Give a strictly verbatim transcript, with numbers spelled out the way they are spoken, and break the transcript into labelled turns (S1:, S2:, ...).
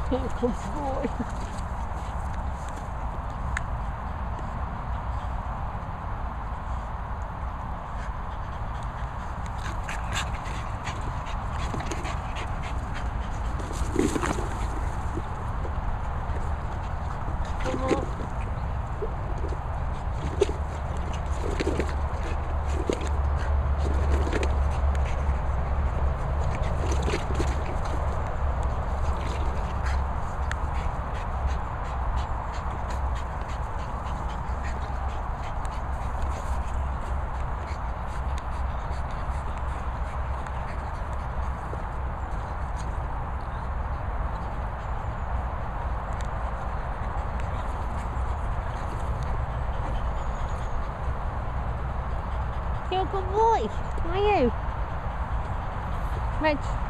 S1: Here comes the boy. Come on. You're a good boy, are you? Reg.